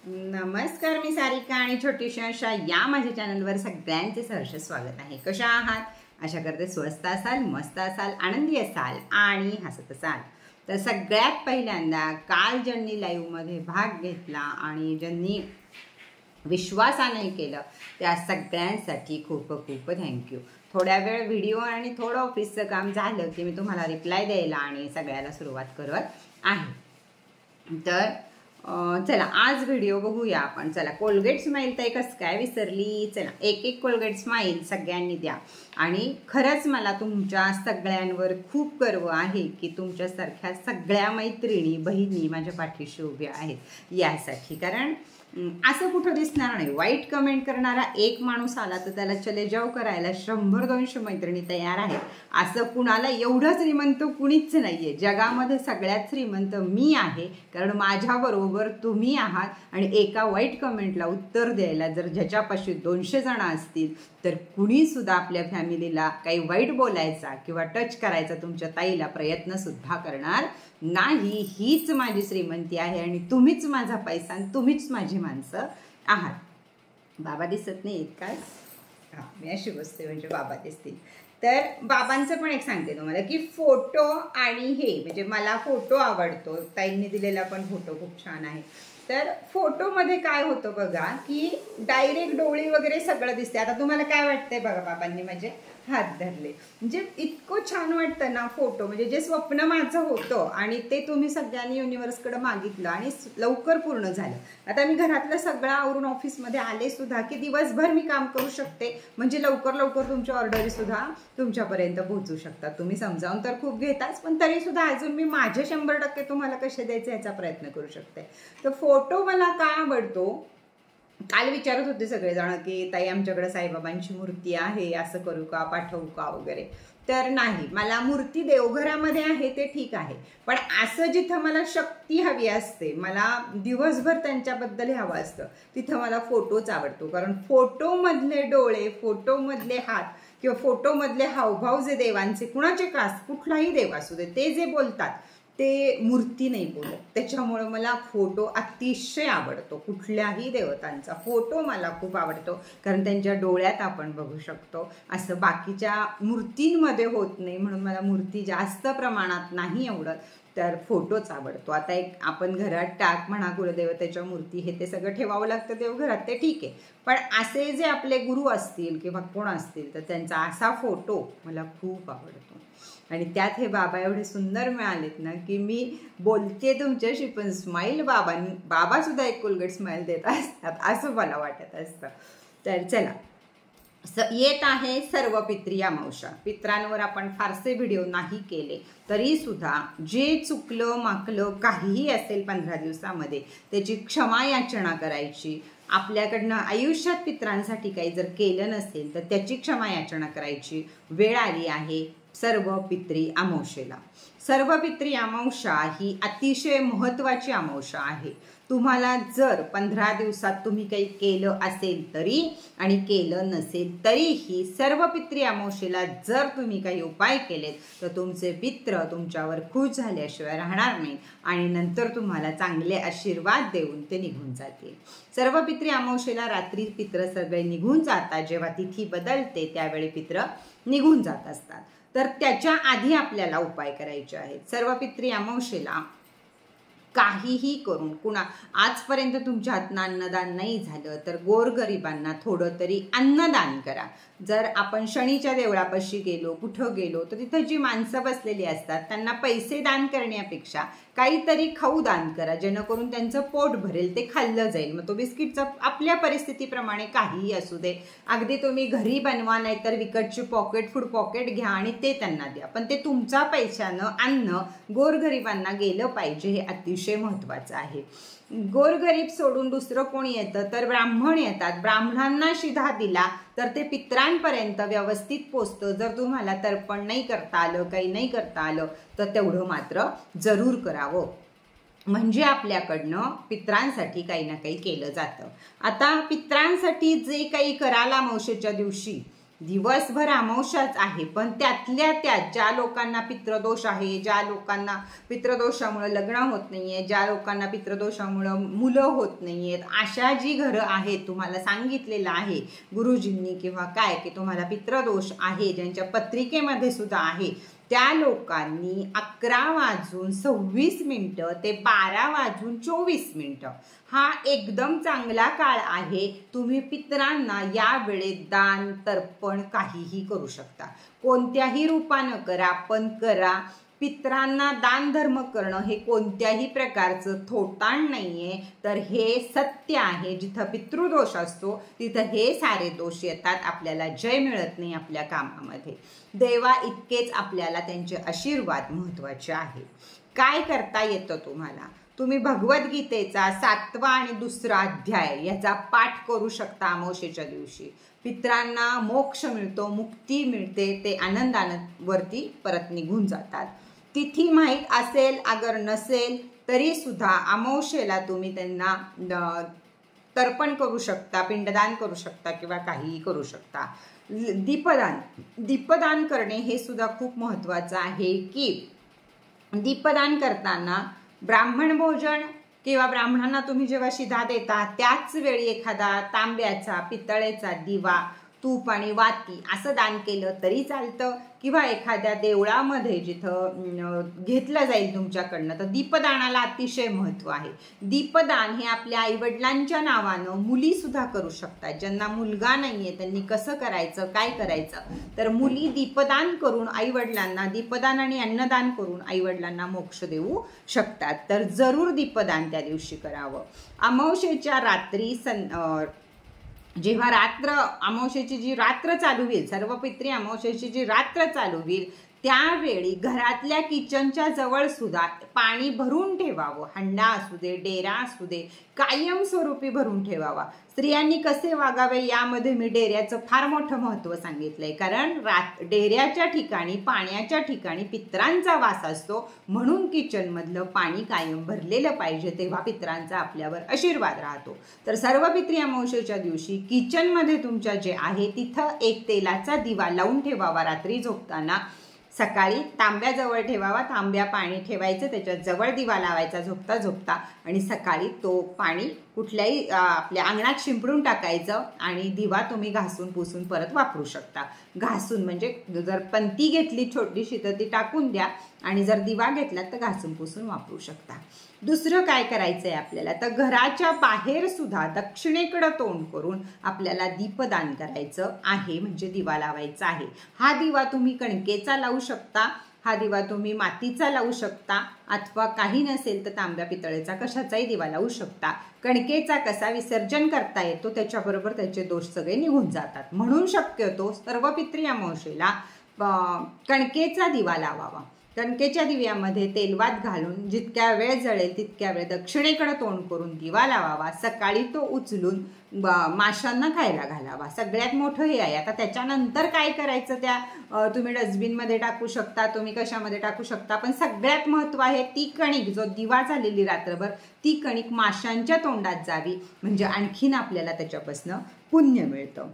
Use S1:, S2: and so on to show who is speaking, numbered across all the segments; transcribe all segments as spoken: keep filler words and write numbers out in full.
S1: नमस्कार, मी सारिका आणि छोटीशी आशा या माझ्या चॅनलवर सगळ्यांचे सहर्ष स्वागत आहे। कशा आहात? आशा करते स्वस्त असाल, मस्त असाल, आनंदी असाल आणि हसत असाल। तर सगळ्यात पहिल्यांदा काल ज्यांनी लाईव्ह मध्ये भाग घेतला आणि ज्यांनी विश्वासाने केलं त्या सगळ्यांसाठी खूप खूप थँक्यू। थोड्या वेळ व्हिडिओ आणि थोडं ऑफिसचं काम झालं की मी तुम्हाला रिप्लाय द्यायला आणि सगळ्याला सुरुवात करत आहे। तर चला आज व्हिडिओ बघूया आपण। चला, कोलगेट स्माईल तर कसं काय विसरली? चला, एक एक कोलगेट स्माईल सगळ्यांनी द्या। आणि खरंच मला तुमच्या सगळ्यांवर खूप गर्व आहे की तुमच्यासारख्या सगळ्या मैत्रिणी बहिणी माझ्या पाठीशी उभ्या आहेत यासाठी। कारण असं कुठं दिसणार नाही, वाईट कमेंट करणारा एक माणूस आला तर त्याला चले जाव करायला शंभर दोनशे मैत्रिणी तयार आहेत। असं कुणाला एवढं श्रीमंत कुणीच नाहीये जगामध्ये, सगळ्यात श्रीमंत मी आहे। कारण माझ्याबरोबर तुम्ही आहात आणि एका वाईट कमेंटला उत्तर द्यायला जर ज्याच्यापाशी दोनशे जण असतील तर कुणी सुद्धा आपल्या फॅमिलीला काही वाईट बोलायचा किंवा टच करायचा तुमच्या ताईला प्रयत्न सुद्धा करणार नाही। हीच माझी श्रीमंती आहे आणि तुम्हीच माझा पैसा आणि तुम्हीच माझी माणसं आहात। बाबा दिसत नाही का? हा, मी अशी बसते म्हणजे बाबा दिसतील। तर बाबांचं पण एक सांगते तुम्हाला की फोटो आणि हे म्हणजे मला फोटो आवडतो, ताईंनी दिलेला पण फोटो खूप छान आहे। तर फोटोमध्ये काय होतं बघा की डायरेक्ट डोळे वगैरे सगळं दिसते। आता तुम्हाला काय वाटतंय बघा, बाबांनी माझे हात धरले म्हणजे इतकं छान वाटतं ना फोटो, म्हणजे जे स्वप्न माझं होतं आणि ते तुम्ही सगळ्यांनी युनिव्हर्सकडे मागितलं आणि लवकर पूर्ण झालं। आता मी घरातलं सगळं आवरून ऑफिसमध्ये आले सुद्धा की दिवसभर मी काम करू शकते, म्हणजे लवकर लवकर तुमच्या ऑर्डरी सुद्धा तुमच्यापर्यंत पोहोचू शकतात। तुम्ही समजावून तर खूप घेताच, पण तरी सुद्धा अजून मी माझे शंभर टक्के तुम्हाला कसे द्यायचे याचा प्रयत्न करू शकते। तर फोटो मला का आवडतो? काल विचारत होते सगळेजण की ताई आमच्याकडे साईबाबांची मूर्ती आहे, असं करू का, पाठवू का वगैरे। तर नाही, मला मूर्ती देवघरामध्ये आहे ते ठीक आहे, पण असं जिथं मला शक्ती हवी असते, मला दिवसभर त्यांच्याबद्दल हवं असतं, तिथं मला फोटोच आवडतो। कारण फोटोमधले डोळे, फोटोमधले हात किंवा फोटोमधले हावभाव जे देवांचे, कुणाचे कास कुठलाही देव असू दे, ते जे बोलतात ते मूर्ती नाही बोलत। त्याच्यामुळे मला फोटो अतिशय आवडतो, कुठल्याही देवतांचा फोटो मला खूप आवडतो, कारण त्यांच्या डोळ्यात आपण बघू शकतो, असं बाकीच्या मूर्तींमध्ये होत नाही। म्हणून मला मूर्ती जास्त प्रमाणात नाही आवडत, तर फोटोच आवडतो। आता एक आपण घरात टाक म्हणा कुलदेवतेच्या मूर्ती हे ते सगळं ठेवावं लागतं देवघरात, ते ठीक आहे, पण असे जे आपले गुरु असतील किंवा कोण असतील तर त्यांचा असा फोटो मला खूप आवडतो। आणि त्यात हे बाबा एवढे सुंदर मिळालेत ना की मी बोलते तुमच्याशी पण स्माईल बाबा बाबा सुद्धा एक कोलगेट स्माईल देत असतात असं मला वाटत असतं। तर चला, येत आहे सर्व पित्री अमावस्या। पित्रांवर आपण फारसे व्हिडिओ नाही केले तरी सुद्धा जे चुकलं माकलं काहीही असेल पंधरा दिवसामध्ये त्याची क्षमा याचना करायची। आपल्याकडनं आयुष्यात पित्रांसाठी काही जर केलं नसेल तर त्याची क्षमा याचना करायची वेळ आली आहे सर्व पित्री अमावस्येला। सर्व पित्री अमावस्या ही अतिशय महत्त्वाची अमावस्या आहे। तुम्हाला जर पंधरा दिवसात तुम्ही काही केलं असेल तरी आणि केलं नसेल तरीही सर्व पित्री अमावस्येला जर तुम्ही काही उपाय केलेत तर तुमचे पित्र तुमच्यावर खुश झाल्याशिवाय राहणार नाही आणि नंतर तुम्हाला चांगले आशीर्वाद देऊन ते निघून जातील। सर्व पित्री अमावस्येला रात्री पित्र सगळे निघून जातात, जेव्हा तिथी बदलते त्यावेळी पित्र निघून जात असतात। तर त्याच्या आधी आपल्याला उपाय करायचे आहेत। सर्व पित्री अमावस्येला काहीही करून कुणा आजपर्यंत तुमच्या हातनं अन्नदान नाही झालं तर गोरगरिबांना थोडं तरी अन्नदान करा। जर आपण शनीच्या देवळापाशी गेलो, कुठं गेलो तर तिथं जी माणसं बसलेली असतात त्यांना पैसे दान करण्यापेक्षा काहीतरी खाऊ दान करा, जेणेकरून त्यांचं पोट भरेल, ते खाल्लं जाईल। मग तो बिस्किटचा आपल्या परिस्थितीप्रमाणे काहीही असू दे, अगदी तुम्ही घरी बनवा नाहीतर विकतची पॉकेट फूड पॉकेट घ्या आणि ते त्यांना द्या, पण ते तुमच्या पैशानं अन्न गोरगरिबांना गेलं पाहिजे, हे अतिशय महत्त्वाचं आहे। गोरगरीब सोडून दुसरं कोणी येतं तर ब्राह्मण येतात, ब्राह्मणांना शिधा दिला तर ते पित्रांपर्यंत व्यवस्थित पोचतं। जर तुम्हाला तर्पण नाही करता आलं, काही नाही करता आलं तर तेवढं मात्र जरूर करावं, म्हणजे आपल्याकडनं पित्रांसाठी काही ना काही केलं जातं। आता पित्रांसाठी जे काही कराल अमावस्येच्या दिवशी दिवसभर अमावस्याच आहे, पण त्यातल्या त्यात ज्या लोकांना पितृदोष आहे, ज्या लोकांना पितृदोषामुळे लग्न होत नाहीये, ज्या लोकांना पितृदोषामुळे मुलं होत नाहीयेत, अशा जी घरं आहेत, तुम्हाला सांगितलेलं आहे गुरुजींनी किंवा काय की तुम्हाला पितृदोष आहे, ज्यांच्या पत्रिकेमध्ये सुद्धा आहे, त्या लोकांनी अकरा वाजून सव्वीस मिनिटं ते बारा वाजून चोवीस मिनिटं हा एकदम चांगला काळ आहे. तुम्ही पितरांना या वेळेत दान तर्पण काहीही करू शकता, कोणत्याही रूपानं करा, पण करा. पितरांना दान धर्म करणं हे कोणत्याही प्रकारचं थोतांड नाहीये, तर हे सत्य आहे. जिथं पितृदोष असतो तिथं हे सारे दोष येतात, आपल्याला जय मिळत नाही आपल्या कामामध्ये. देवा इतकेच आपल्याला त्यांचे आशीर्वाद महत्त्वाचे आहेत. काय करता येतं तुम्हाला? तुम्ही भगवद्गीतेचा सातवा आणि दुसरा अध्याय याचा पाठ करू शकता अमावस्येच्या दिवशी. पितरांना मोक्ष मिळतो, मुक्ती मिळते, ते आनंदानं वरती परत निघून जातात. तिथी माहीत असेल अगर नसेल तरी सुद्धा अमावस्येला तुम्ही त्यांना तर्पण करू शकता, पिंडदान करू शकता किंवा काहीही करू शकता. दीपदान दीपदान करणे हे सुद्धा खूप महत्त्वाचं आहे की दीपदान करताना ब्राह्मण भोजन किंवा ब्राह्मणांना तुम्ही जेव्हा शिधा देता त्याच वेळी एखादा तांब्याचा पितळेचा दिवा, तूप आणि वाती असं दान केलं तरी चालतं, किंवा एखाद्या देवळामध्ये जिथं घेतलं जाईल तुमच्याकडनं, तर दीपदानाला अतिशय महत्त्व आहे. दीपदान हे आपल्या आईवडिलांच्या नावानं मुली सुद्धा करू शकतात. ज्यांना मुलगा नाहीये त्यांनी कसं करायचं, काय करायचं, तर मुली दीपदान करून आईवडिलांना दीपदान आणि अन्नदान करून आईवडिलांना मोक्ष देऊ शकतात. तर जरूर दीपदान त्या दिवशी करावं. अमावस्येच्या रात्री सन जेव्हा रात्र अमावस्येची जी रात्र चालू होईल, सर्व पित्री अमावस्येची जी रात्र चालू होईल त्यावेळी घरातल्या किचनच्या जवळ सुद्धा पाणी भरून ठेवावं. हंडा असू दे, डेरा असू दे, कायमस्वरूपी भरून ठेवावा. स्त्रियांनी कसे वागावे यामध्ये मी डेऱ्याचं फार मोठं महत्त्व सांगितलंय, कारण रात डेऱ्याच्या ठिकाणी पाण्याच्या ठिकाणी पितरांचा वास असतो, म्हणून किचनमधलं पाणी कायम भरलेलं पाहिजे, तेव्हा पितरांचा आपल्यावर आशीर्वाद राहतो. तर सर्व पित्री अमावस्येच्या दिवशी किचनमध्ये तुमच्या जे आहे तिथं एक तेलाचा दिवा लावून ठेवावा. रात्री झोपताना सकाळी तांब्याजवळ ठेवावा, तांब्या पाणी ठेवायचं, त्याच्यात जवळ दिवा लावायचा झोपता झोपता, आणि सकाळी तो पाणी कुठल्याही आपल्या अंगणात शिंपडून टाकायचं आणि दिवा तुम्ही घासून पुसून परत वापरू शकता. घासून म्हणजे जर पंती घेतली छोटीशी तर ती टाकून द्या, आणि जर दिवा घेतला तर घासून पुसून वापरू शकता. दुसरं काय करायचं आहे आपल्याला, तर घराच्या बाहेर सुद्धा दक्षिणेकडे तोंड करून आपल्याला दीपदान करायचं आहे, म्हणजे दिवा लावायचा आहे. हा दिवा तुम्ही कणकेचा लावू शकता, हा दिवा तुम्ही मातीचा लावू शकता, अथवा काही नसेल तर तांब्या पितळेचा कशाचाही दिवा लावू शकता. कणकेचा कसा विसर्जन करता येतो, त्याच्याबरोबर त्याचे दोष सगळे निघून जातात, म्हणून शक्यतो सर्व पित्री अमावस्येला कणकेचा दिवा लावावा. कणकेच्या दिव्यामध्ये तेलवात घालून जितक्या वेळ जळेल तितक्या वेळ दक्षिणेकडे तोंड करून दिवा लावावा. सकाळी तो उचलून माशांना खायला घालावा. सगळ्यात मोठं हे आहे. आता त्याच्यानंतर काय करायचं, त्या तुम्ही डस्टबिनमध्ये टाकू शकता, तुम्ही कशामध्ये टाकू शकता, पण सगळ्यात महत्त्व आहे ती कणिक, जो दिवा झालेली रात्रभर ती कणिक माशांच्या तोंडात जावी, म्हणजे आणखीन आपल्याला त्याच्यापासून पुण्य मिळतं.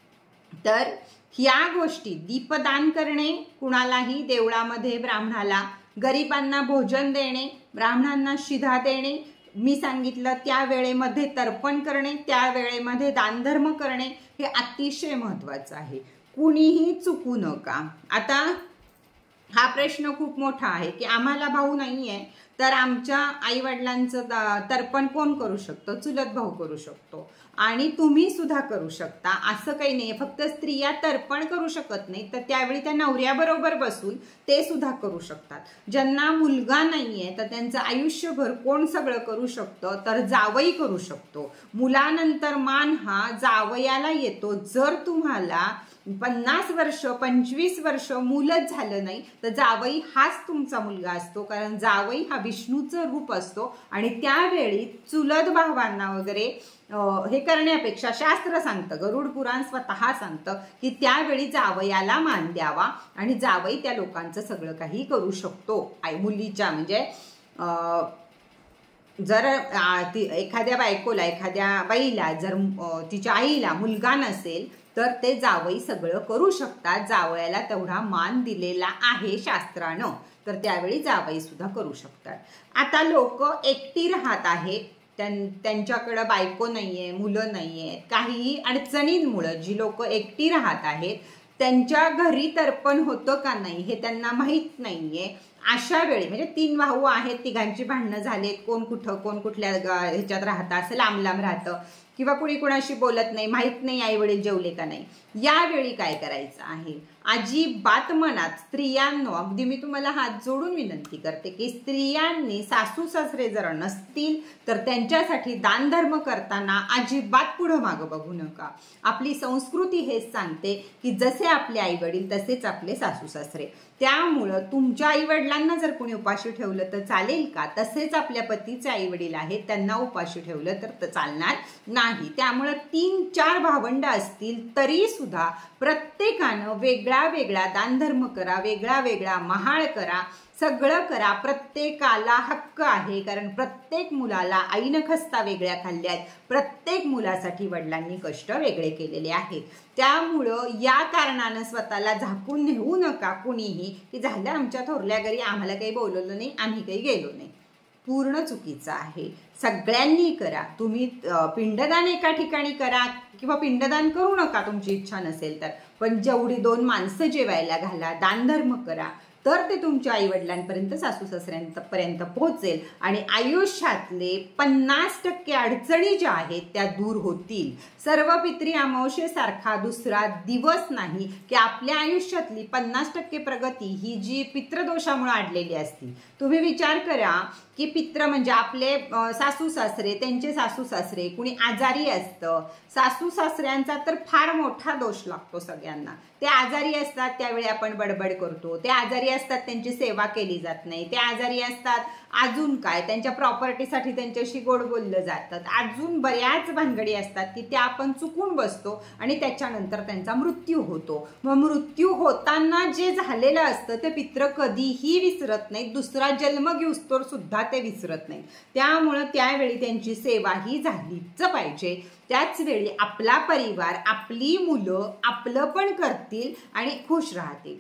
S1: तर ह्या गोष्टी, दीपदान करणे, कुणालाही देवळामध्ये ब्राह्मणाला, गरिबांना भोजन देणे, ब्राह्मणांना शिधा देणे, मी सांगितलं त्या वेळेमध्ये तर्पण करणे, त्या वेळेमध्ये दानधर्म करणे, हे अतिशय महत्त्वाचं आहे. कुणीही चुकू नका. आता हा प्रश्न खूप मोठा आहे की आम्हाला भाऊ नाही आहे, तर आमच्या आईवडिलांचं तर्पण कोण करू शकतं? चुलत भाऊ करू शकतो, आणि तुम्ही सुद्धा करू शकता. असं काही नाही, फक्त स्त्रिया तर्पण करू शकत नाही, तर त्यावेळी त्या नवऱ्याबरोबर बसून ते सुद्धा करू शकतात. ज्यांना मुलगा नाहीये तर त्यांचं आयुष्यभर कोण सगळं करू शकतं, तर जावई करू शकतो. मुलानंतर मान हा जावयाला येतो. जर तुम्हाला पन्नास वर्ष पंचवीस वर्ष मुलंच झालं नाही तर जावई हाच तुमचा मुलगा असतो, कारण जावई हा विष्णूचं रूप असतो. आणि त्यावेळी चुलत भावांना वगैरे हे करण्यापेक्षा शास्त्र सांगतं, गरुड पुराण स्वतः सांगतं की त्यावेळी जावयाला मान द्यावा, आणि जावई त्या लोकांचं सगळं काही करू शकतो. आई मुलीच्या म्हणजे जर एखाद्या बायकोला एखाद्या बाईला जर तिच्या आईला मुलगा नसेल तर ते जावई सगळं करू शकतात, जावयाला तेवढा मान दिलेला आहे शास्त्रानं, तर त्यावेळी जावई सुद्धा करू शकतात. आता लोक एकटी राहत आहेत, त्यां त्यांच्याकडं बायको नाहीये, मुलं नाहीये, काहीही अडचणींमुळं जी लोक एकटी राहत आहेत त्यांच्या घरी तर्पण होतं का नाही हे त्यांना माहीत नाहीये. अशा वेळी म्हणजे तीन भाऊ आहेत, तिघांची भांडणं झालेत, कोण कुठं कोण कुठल्या ह्याच्यात राहतं, असं लांब लांब राहतं किंवा कुणी कुणाशी बोलत नाही, माहीत नाही आई वडील जेवले का नाही. यावेळी काय करायचं आहे, अजिबात मनात स्त्रियांनो, अगदी मी तुम्हाला हात जोडून विनंती करते की स्त्रियांनी सासू सासरे जर नसतील तर त्यांच्यासाठी दानधर्म करताना अजिबात पुढं मागं बघू नका. आपली संस्कृती हेच सांगते की जसे आपले आई वडील तसेच आपले सासू सासरे. त्यामुळं तुमच्या आई वडिलांना जर कोणी उपाशी ठेवलं तर चालेल का, तसेच आपल्या पतीचे आई वडील आहेत त्यांना उपाशी ठेवलं तर चालणार नाही. त्यामुळं तीन चार भावंड असतील तरी सुद्धा प्रत्येकानं वेगळा वेगळा दानधर्म करा, वेगळा वेगळा महाळ करा, सगळं करा. प्रत्येकाला हक्क आहे, कारण प्रत्येक मुलाला आईनं खस्ता वेगळ्या खाल्ल्या आहेत, प्रत्येक मुलासाठी वडिलांनी कष्ट वेगळे केलेले आहेत. त्यामुळं या कारणानं स्वतःला झाकून नेऊ नका कुणीही की झालं आमच्या थोरल्या घरी आम्हाला काही बोलवलं नाही, आम्ही काही गेलो नाही. पूर्ण चुकीचं आहे. सगळ्यांनी करा. तुम्ही पिंडदान एका ठिकाणी करा किंवा पिंडदान करू नका तुमची इच्छा नसेल तर, पण जेवढी दोन माणसं जेवायला घाला, दानधर्म करा, तर ते तुमच्या आई वडिलांपर्यंत सासू सासऱ्यांपर्यंत पोहोचेल आणि आयुष्यातले पन्नास टक्के अडचणी ज्या आहेत त्या दूर होतील. सर्व पितृ अमावस्येसारखा दुसरा दिवस नाही की आपल्या आयुष्यातली पन्नास टक्के प्रगती ही जी पितृदोषामुळे अडलेली असती. तुम्ही विचार करा की पित्र म्हणजे आपले सासू सासरे, त्यांचे सासू सासरे, कुणी आजारी असतं, सासू सासऱ्यांचा तर फार मोठा दोष लागतो सगळ्यांना. ते आजारी असतात त्यावेळी आपण बडबड करतो, ते आजारी असतात त्यांची सेवा केली जात नाही, ते आजारी असतात अजून काय त्यांच्या प्रॉपर्टीसाठी त्यांच्याशी गोड बोललं जातात, अजून बऱ्याच भानगडी असतात की त्या आपण चुकून बसतो आणि त्याच्यानंतर त्यांचा मृत्यू होतो. मग मृत्यू होताना जे झालेलं असतं ते पित्र कधीही विसरत नाहीत, दुसरा जन्म घेऊस्तोवर सुद्धा ते विसरत नाहीत. त्यामुळं त्यावेळी त्यांची सेवा ही झालीच पाहिजे. त्याच वेळी आपला परिवार, आपली मुलं आपलं पण करतील आणि खुश राहतील.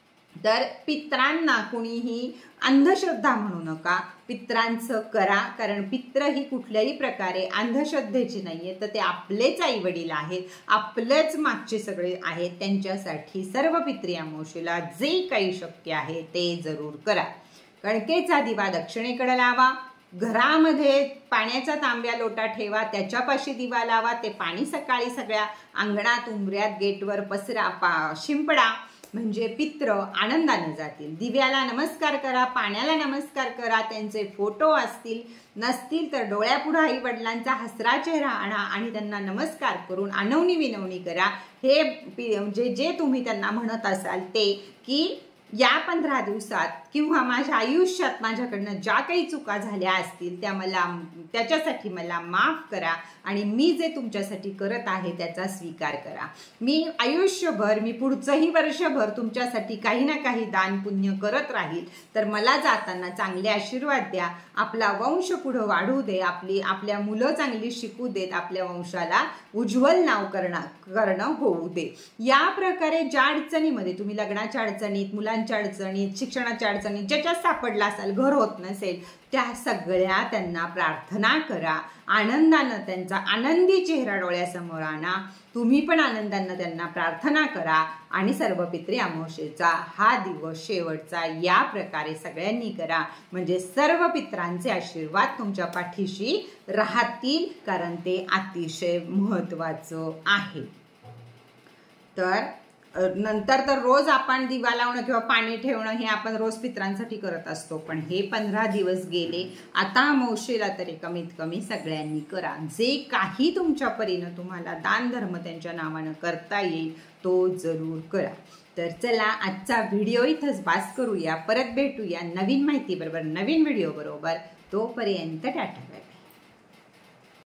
S1: तर पित्रांना कुणीही अंधश्रद्धा म्हणू नका, पित्रांचं करा, कारण पित्र ही कुठल्याही प्रकारे अंधश्रद्धेची नाहीये, तर ते आपलेच आई वडील आहेत, आपलेच मागचे सगळे आहेत. त्यांच्यासाठी सर्व पितृ अमावस्येला जे काही शक्य आहे ते जरूर करा. कणकेचा दिवा दक्षिणेकडे लावा, घरामध्ये पाण्याचा तांब्या लोटा ठेवा, त्याच्यापाशी दिवा लावा, ते पाणी सकाळी सगळ्या अंगणात, उंबऱ्यात, गेटवर पसरा, पा शिंपडा, म्हणजे पित्र आनंदाने जातील. दिव्याला नमस्कार करा, पाण्याला नमस्कार करा, त्यांचे फोटो असतील नसतील तर डोळ्यापुढे आई वडिलांचा हसरा चेहरा आणा आणि त्यांना नमस्कार करून आनवणी विनवणी करा. हे म्हणजे जे तुम्ही त्यांना म्हणत असाल ते की या पंधरा दिवसात किंवा माझ्या आयुष्यात माझ्याकडनं ज्या काही चुका झाल्या असतील त्या मला त्याच्यासाठी मला माफ करा आणि मी जे तुमच्यासाठी करत आहे त्याचा स्वीकार करा. मी आयुष्यभर, मी पुढचंही वर्षभर तुमच्यासाठी काही ना काही दान पुण्य करत राहील. तर मला जाताना चांगले आशीर्वाद द्या, आपला वंश पुढं वाढू दे, आपली आपल्या मुलं चांगली शिकू देत, आपल्या वंशाला उज्ज्वल नाव करणं करणं होऊ दे. या प्रकारे ज्या अडचणीमध्ये तुम्ही लग्नाच्या अडचणीत, मुलांच्या अडचणीत, शिक्षणाच्या अडचणीत ज्याच्यात सापडला असाल, घर होत नसेल, त्या सगळ्या त्यांना प्रार्थना करा. आनंदानं त्यांचा आनंदी चेहरा डोळ्यासमोर आणा. तुम्ही पण आनंदानं त्यांना प्रार्थना करा आणि सर्व पितृ अमावस्येचा हा दिवस शेवटचा या प्रकारे सगळ्यांनी करा. म्हणजे सर्व पित्रांचे आशीर्वाद तुमच्या पाठीशी राहतील, कारण ते अतिशय महत्त्वाचं आहे. तर नंतर तर रोज आपण दिवा लावणं किंवा पाणी ठेवणं हे आपण रोज पित्रांसाठी करत असतो, पण हे पंधरा दिवस गेले, आता अमावस्येला तरी कमीत कमी सगळ्यांनी करा. जे काही तुमच्या परीनं तुम्हाला दान धर्म त्यांच्या नावानं करता येईल तो जरूर करा. तर चला आजचा व्हिडिओ इथंच बास करूया. परत भेटूया नवीन माहिती बरोबर, नवीन व्हिडिओ बरोबर. तोपर्यंत टाटा.